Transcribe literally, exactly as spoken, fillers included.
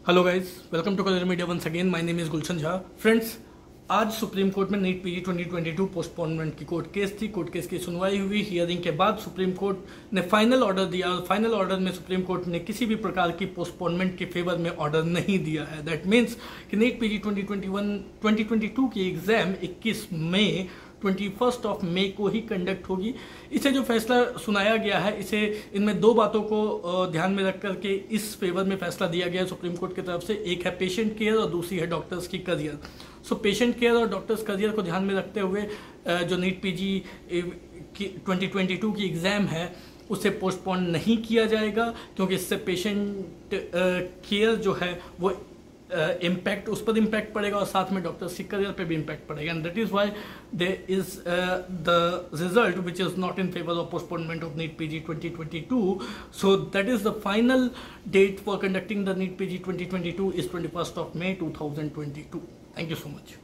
Hello guys, welcome to colour media once again. My name is Gulshan Jha. Friends, आज supreme court में NEET PG twenty twenty two postponement की court case थी। Court case की सुनवाई हुई। Hearing के बाद सुप्रीम कोर्ट ने फाइनल ऑर्डर दिया। फाइनल ऑर्डर में सुप्रीम कोर्ट ने किसी भी प्रकार की पोस्टपोनमेंट के फेवर में ऑर्डर नहीं दिया है। दैट मीन्स कि NEET PG twenty twenty one twenty twenty two की एग्जाम इक्कीस मई ट्वेंटी फर्स्ट ऑफ मई को ही कंडक्ट होगी। इसे जो फैसला सुनाया गया है, इसे इनमें दो बातों को ध्यान में रख करके इस फेवर में फैसला दिया गया है सुप्रीम कोर्ट की तरफ से। एक है पेशेंट केयर और दूसरी है डॉक्टर्स की करियर। सो पेशेंट केयर और डॉक्टर्स करियर को ध्यान में रखते हुए जो नीट पीजी की ट्वेंटी ट्वेंटी टू की एग्जाम है उसे पोस्टपोन नहीं किया जाएगा, क्योंकि इससे पेशेंट केयर जो है वो इम्पैक्ट uh, उस पर इम्पैक्ट पड़ेगा और साथ में डॉक्टर्स की करियर पे भी इम्पैक्ट पड़ेगा। And that is why there is the result which is not in favour of postponement of NEET PG twenty twenty two. So that is the final date for conducting the NEET PG twenty twenty two is twenty first of May two thousand twenty two. Thank you so much.